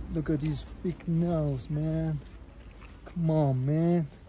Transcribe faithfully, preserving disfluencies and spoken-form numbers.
Look at these big nose, man. Come on, man.